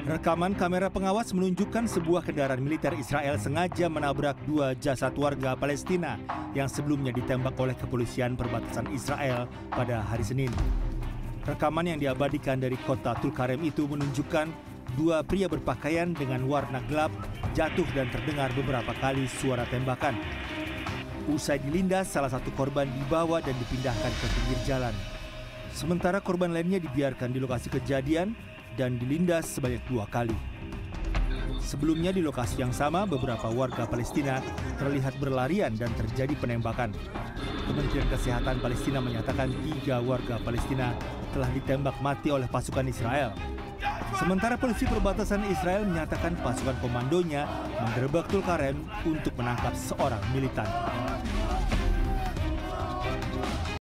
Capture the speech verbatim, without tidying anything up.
Rekaman kamera pengawas menunjukkan sebuah kendaraan militer Israel sengaja menabrak dua jasad warga Palestina yang sebelumnya ditembak oleh kepolisian perbatasan Israel pada hari Senin. Rekaman yang diabadikan dari kota Tulkarem itu menunjukkan dua pria berpakaian dengan warna gelap jatuh dan terdengar beberapa kali suara tembakan. Usai dilindas, salah satu korban dibawa dan dipindahkan ke pinggir jalan. Sementara korban lainnya dibiarkan di lokasi kejadian dan dilindas sebanyak dua kali. Sebelumnya di lokasi yang sama, beberapa warga Palestina terlihat berlarian dan terjadi penembakan. Kementerian Kesehatan Palestina menyatakan tiga warga Palestina telah ditembak mati oleh pasukan Israel. Sementara polisi perbatasan Israel menyatakan pasukan komandonya menggerebek Tulkarem untuk menangkap seorang militan.